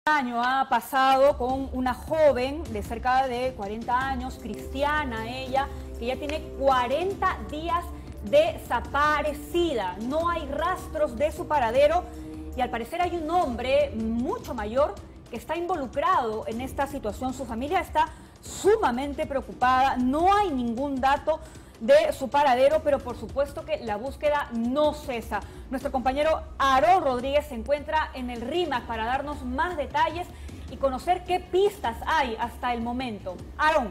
Año ha pasado con una joven de cerca de 40 años, cristiana ella, que ya tiene 40 días desaparecida. No hay rastros de su paradero y al parecer hay un hombre mucho mayor que está involucrado en esta situación. Su familia está sumamente preocupada, no hay ningún dato de su paradero, pero por supuesto que la búsqueda no cesa. Nuestro compañero Aarón Rodríguez se encuentra en el RIMAC para darnos más detalles y conocer qué pistas hay hasta el momento. Aarón.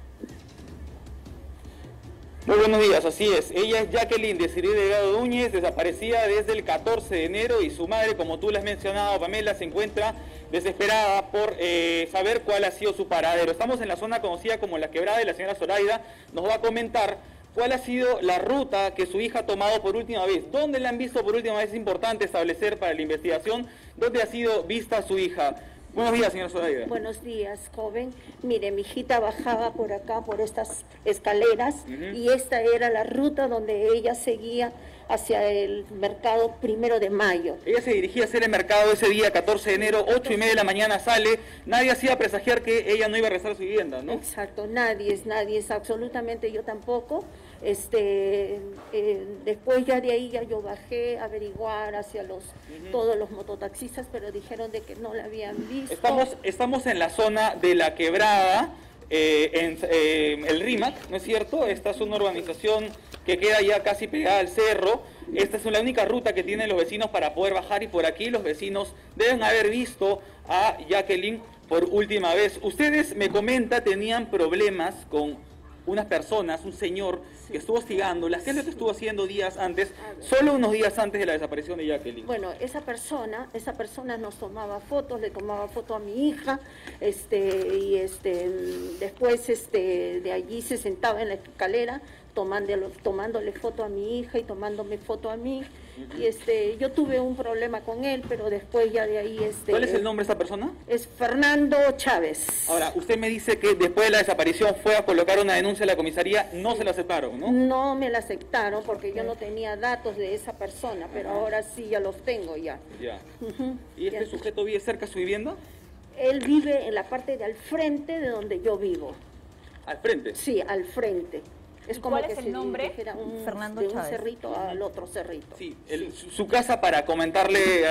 Muy buenos días, así es. Ella es Jacqueline Desiree Delgado Núñez, desaparecida desde el 14 de enero y su madre, como tú le has mencionado, Pamela, se encuentra desesperada por saber cuál ha sido su paradero. Estamos en la zona conocida como La Quebrada y la señora Zoraida nos va a comentar cuál ha sido la ruta que su hija ha tomado por última vez. ¿Dónde la han visto por última vez? Es importante establecer para la investigación dónde ha sido vista su hija. Buenos días, señora Zoraida. Buenos días, joven. Mire, mi hijita bajaba por acá, por estas escaleras, y esta era la ruta donde ella seguía hacia el mercado 1 de mayo. Ella se dirigía a hacer el mercado ese día, 14 de enero, 8:30 de la mañana sale. Nadie hacía presagiar que ella no iba a regresar a su vivienda, ¿no? Exacto, nadie, absolutamente yo tampoco. Después ya de ahí ya yo bajé a averiguar hacia todos los mototaxistas, pero dijeron de que no la habían visto. Estamos en la zona de La Quebrada, en el RIMAC, ¿no es cierto? Esta es una urbanización que queda ya casi pegada al cerro. Esta es la única ruta que tienen los vecinos para poder bajar y por aquí los vecinos deben haber visto a Jacqueline por última vez. Ustedes, me comenta, tenían problemas con unas personas, un señor que estuvo hostigándolas. ¿Qué es lo que estuvo haciendo días antes, solo unos días antes de la desaparición de Jacqueline? Bueno, esa persona nos tomaba fotos, le tomaba foto a mi hija, después de allí se sentaba en la escalera tomándole foto a mi hija y tomándome foto a mí. Y yo tuve un problema con él, pero después ya de ahí... ¿Cuál es el nombre de esta persona? Es Fernando Chávez. Ahora, usted me dice que después de la desaparición fue a colocar una denuncia a la comisaría, no se la aceptaron, ¿no? No me la aceptaron porque yo no tenía datos de esa persona, pero ahora sí ya los tengo ya. Ya. ¿Y este sujeto vive cerca de su vivienda? Él vive en la parte de al frente de donde yo vivo. ¿Al frente? Sí, al frente. Es como ¿Cuál es el nombre? Fernando Chávez. De un cerrito al otro cerrito. Sí, su casa, para comentarle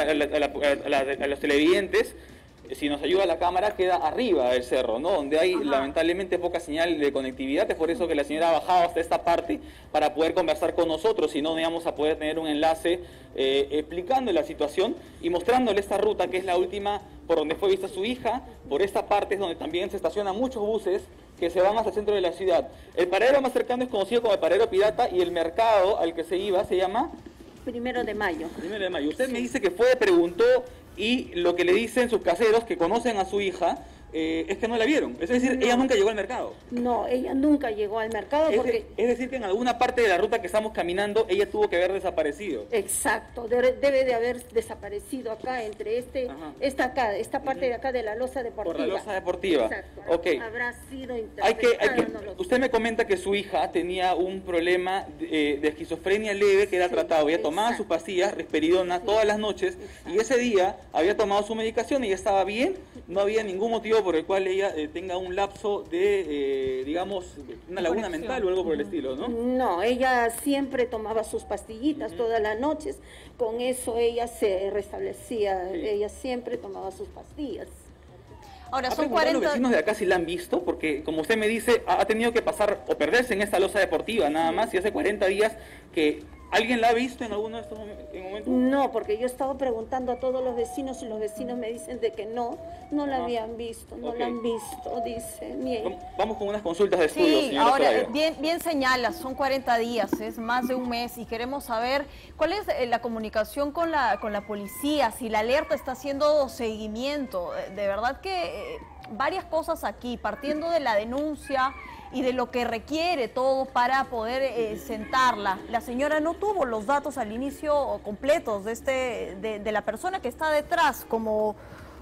a los televidentes, si nos ayuda la cámara, queda arriba del cerro, ¿no? Donde hay lamentablemente poca señal de conectividad. Es por eso que la señora ha bajado hasta esta parte para poder conversar con nosotros, si no, no íbamos a poder tener un enlace explicando la situación y mostrándole esta ruta, que es la última por donde fue vista su hija. Por esta parte es donde también se estacionan muchos buses que se van hacia el centro de la ciudad. El paradero más cercano es conocido como el paradero pirata y el mercado al que se iba se llama... 1 de mayo. 1 de mayo. Usted me dice que fue, preguntó, y lo que le dicen sus caseros que conocen a su hija es que no la vieron. Es decir, ella nunca llegó al mercado. No, ella nunca llegó al mercado porque... Es decir, que en alguna parte de la ruta que estamos caminando, ella tuvo que haber desaparecido. Exacto, debe de haber desaparecido acá, entre esta parte de acá de la losa deportiva. Por la losa deportiva. Exacto. Okay. Habrá sido interpretada. Usted me comenta que su hija tenía un problema de esquizofrenia leve que era tratado. Ella tomaba sus pastillas, risperidona, todas las noches, y ese día había tomado su medicación y ya estaba bien. No había ningún motivo por el cual ella tenga un lapso de, digamos, una laguna mental o algo por el estilo, ¿no? No, ella siempre tomaba sus pastillitas todas las noches. Con eso ella se restablecía. Sí. Ella siempre tomaba sus pastillas. Ahora, son 40... los vecinos de acá si la han visto, porque como usted me dice, ha tenido que pasar o perderse en esta losa deportiva nada más, y hace 40 días que... ¿Alguien la ha visto en alguno de estos momentos? No, porque yo he estado preguntando a todos los vecinos y los vecinos me dicen de que no la habían visto, no la han visto, dicen. Vamos con unas consultas de estudio, sí, señora ahora, Zoraida. bien señalas, son 40 días, es más de un mes y queremos saber cuál es la comunicación con la policía, si la alerta está haciendo seguimiento. De verdad que varias cosas aquí, partiendo de la denuncia y de lo que requiere todo para poder sentarla. La señora no tuvo los datos al inicio completos de la persona que está detrás como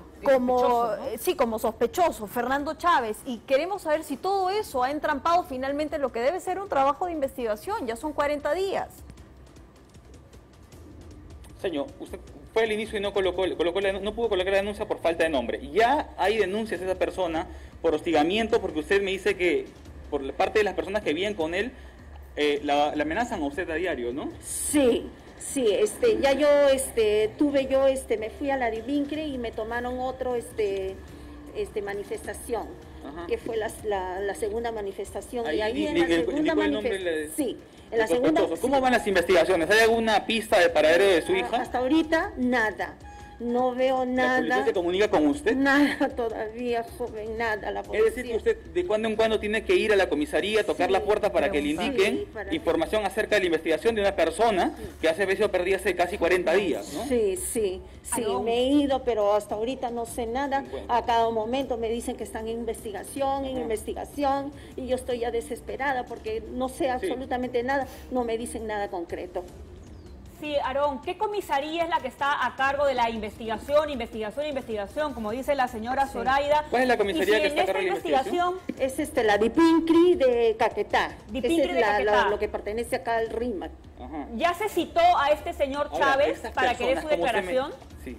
sospechoso, Fernando Chávez, y queremos saber si todo eso ha entrampado finalmente lo que debe ser un trabajo de investigación. Ya son 40 días. Señor, usted fue al inicio y no no pudo colocar la denuncia por falta de nombre. Ya hay denuncias de esa persona por hostigamiento, porque usted me dice que por parte de las personas que viven con él, la amenazan a usted a diario, ¿no? Sí, sí, ya yo, me fui a la Divincre y me tomaron otro, manifestación, Ajá. que fue la segunda manifestación. Ahí, y ahí en la segunda manifestación, sí, en la segunda. ¿Cómo van las investigaciones? ¿Hay alguna pista de paradero de su hija? Hasta ahorita, nada. No veo nada. ¿La policía se comunica con usted? Nada todavía, joven, nada. La policía. Es decir, que usted de cuando en cuando tiene que ir a la comisaría a tocar la puerta para que le indiquen información acerca de la investigación de una persona que hace veces perdida hace casi 40 días, ¿no? Sí, me he ido, pero hasta ahorita no sé nada. A cada momento me dicen que están en investigación, y yo estoy ya desesperada porque no sé absolutamente nada, no me dicen nada concreto. Sí, Aarón, ¿qué comisaría es la que está a cargo de la investigación, como dice la señora Zoraida? ¿Cuál es la comisaría que está a cargo de la investigación? Es la Dipincri de Caquetá. Dipincri de Caquetá. Lo que pertenece acá al RIMAC. Ajá. ¿Ya se citó a este señor Chávez para que dé su declaración? Sí.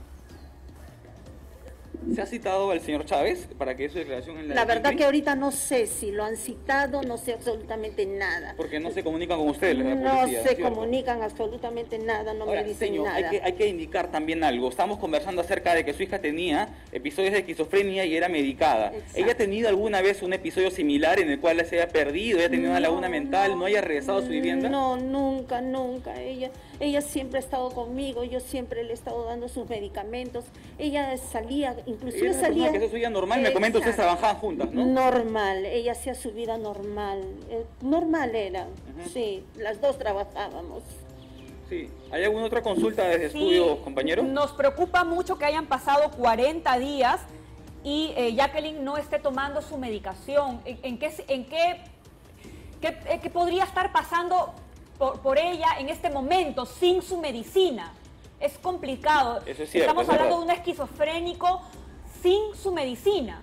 ¿Se ha citado al señor Chávez para que dé su declaración en la verdad que ahorita no sé si lo han citado, no sé absolutamente nada. Porque no se comunican con ustedes, la policía, no se ¿cierto? Comunican absolutamente nada, no me dicen señor, nada. Hay que indicar también algo. Estamos conversando acerca de que su hija tenía episodios de esquizofrenia y era medicada. Exacto. ¿Ella ha tenido alguna vez un episodio similar en el cual se haya perdido, haya tenido una laguna mental, no haya regresado a su vivienda? No, nunca. Ella siempre ha estado conmigo, yo siempre le he estado dando sus medicamentos. Ella salía, inclusive salía... Que eso es su vida normal, me comenta, ustedes trabajaban juntas, ¿no? Normal, ella hacía su vida normal. Normal era, sí, las dos trabajábamos. Sí. ¿Hay alguna otra consulta desde estudio, compañero? Nos preocupa mucho que hayan pasado 40 días y Jacqueline no esté tomando su medicación. ¿Qué podría estar pasando por ella en este momento sin su medicina? Es complicado. Eso es cierto, Estamos hablando de un esquizofrénico sin su medicina.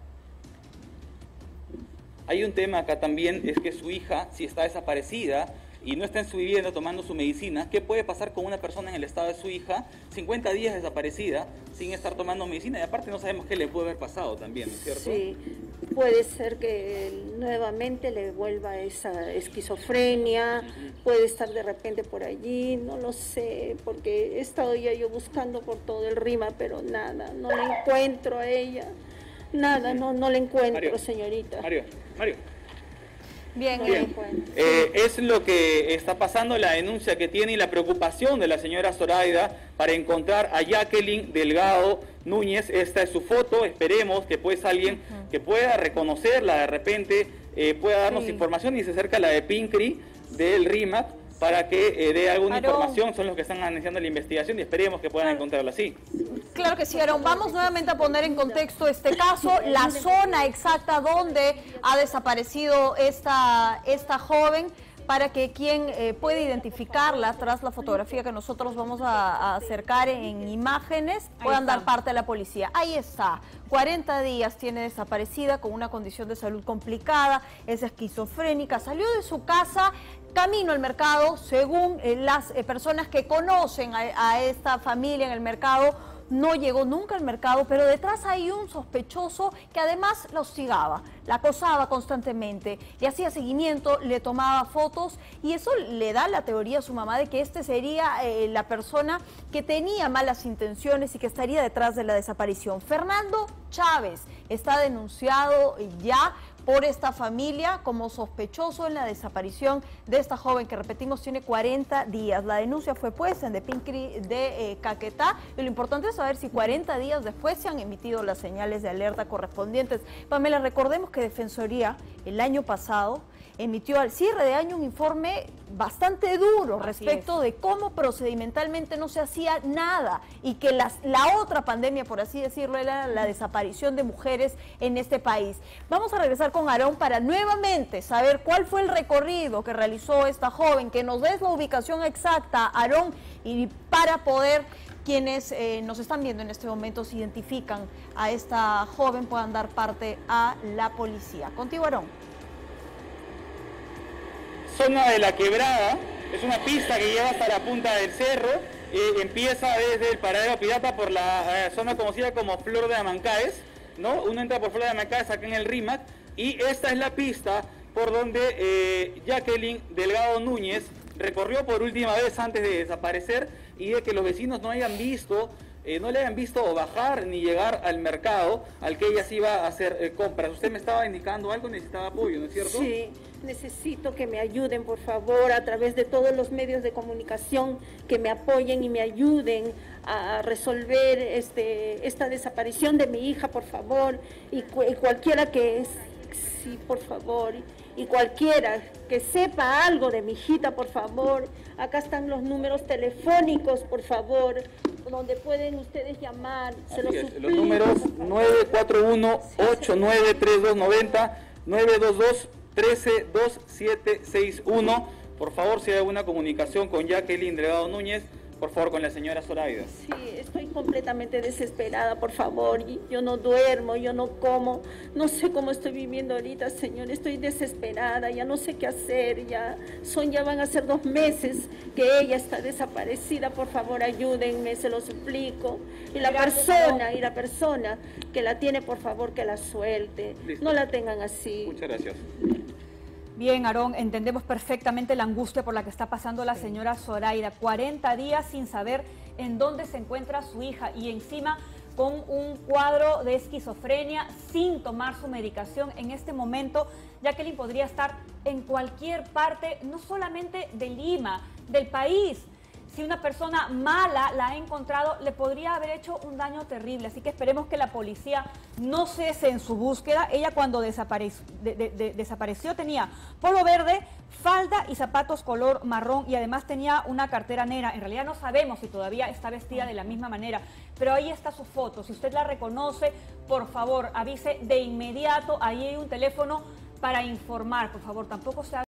Hay un tema acá también, es que su hija, si está desaparecida y no está en su vivienda tomando su medicina, ¿qué puede pasar con una persona en el estado de su hija, 50 días desaparecida, sin estar tomando medicina? Y aparte no sabemos qué le puede haber pasado también, ¿no es cierto? Sí, puede ser que nuevamente le vuelva esa esquizofrenia, puede estar de repente por allí, no lo sé, porque he estado ya yo buscando por todo el RIMA, pero nada, no le encuentro a ella, nada, no le encuentro, Mario, señorita. Mario. Bien. Es lo que está pasando, la denuncia que tiene y la preocupación de la señora Zoraida para encontrar a Jacqueline Delgado Núñez. Esta es su foto, esperemos que pues alguien que pueda reconocerla de repente, pueda darnos información, y se acerca a la de Pincri del RIMAC para que dé alguna información. Son los que están iniciando la investigación y esperemos que puedan encontrarla así. Claro que sí, Aarón. Vamos nuevamente a poner en contexto este caso, la zona exacta donde ha desaparecido esta joven, para que quien puede identificarla tras la fotografía que nosotros vamos a acercar en imágenes puedan dar parte a la policía. Ahí está, 40 días tiene desaparecida con una condición de salud complicada, es esquizofrénica, salió de su casa camino al mercado, según las personas que conocen a esta familia en el mercado. No llegó nunca al mercado, pero detrás hay un sospechoso que además la hostigaba, la acosaba constantemente, le hacía seguimiento, le tomaba fotos, y eso le da la teoría a su mamá de que este sería la persona que tenía malas intenciones y que estaría detrás de la desaparición. Fernando Chávez está denunciado ya por esta familia como sospechoso en la desaparición de esta joven que, repetimos, tiene 40 días. La denuncia fue puesta en Dipincri de Caquetá, y lo importante es saber si 40 días después se han emitido las señales de alerta correspondientes. Pamela, recordemos que Defensoría el año pasado emitió al cierre de año un informe bastante duro respecto de cómo procedimentalmente no se hacía nada, y que la otra pandemia, por así decirlo, era la desaparición de mujeres en este país. Vamos a regresar con Aarón para nuevamente saber cuál fue el recorrido que realizó esta joven, que nos des la ubicación exacta, Aarón, y para poder quienes nos están viendo en este momento, se identifican a esta joven, puedan dar parte a la policía. Contigo, Aarón. Zona de La Quebrada, es una pista que lleva hasta la punta del cerro. empieza desde el paradero pirata por la zona conocida como Flor de Amancaes, ¿no? Uno entra por Flor de Amancaes acá en el RIMAC y esta es la pista por donde Jacqueline Delgado Núñez recorrió por última vez antes de desaparecer y de que los vecinos no hayan visto, no le hayan visto bajar ni llegar al mercado al que ella se iba a hacer compras. Usted me estaba indicando algo, necesitaba apoyo, ¿no es cierto? Sí, necesito que me ayuden, por favor, a través de todos los medios de comunicación, que me apoyen y me ayuden a resolver esta desaparición de mi hija, por favor, y cualquiera que es, sí, por favor, y cualquiera que sepa algo de mi hijita, por favor, acá están los números telefónicos, por favor, donde pueden ustedes llamar, se los suplico. Los números 941-893290, 922-132761. Por favor, si hay alguna comunicación con Jacqueline Delgado Núñez, por favor, con la señora Zoraida. Sí, estoy completamente desesperada, por favor. Yo no duermo, yo no como, no sé cómo estoy viviendo ahorita, señor. Estoy desesperada, ya no sé qué hacer, ya van a ser 2 meses que ella está desaparecida. Por favor, ayúdenme, se lo suplico. Y la persona que la tiene, por favor, que la suelte. Listo. No la tengan así. Muchas gracias. Bien, Aarón, entendemos perfectamente la angustia por la que está pasando la señora Zoraida. 40 días sin saber en dónde se encuentra su hija y encima con un cuadro de esquizofrenia sin tomar su medicación. En este momento, Jacqueline podría estar en cualquier parte, no solamente de Lima, del país. Si una persona mala la ha encontrado, le podría haber hecho un daño terrible. Así que esperemos que la policía no cese en su búsqueda. Ella cuando desapareció tenía polo verde, falda y zapatos color marrón y además tenía una cartera negra. En realidad no sabemos si todavía está vestida de la misma manera, pero ahí está su foto. Si usted la reconoce, por favor, avise de inmediato. Ahí hay un teléfono para informar. Por favor, tampoco se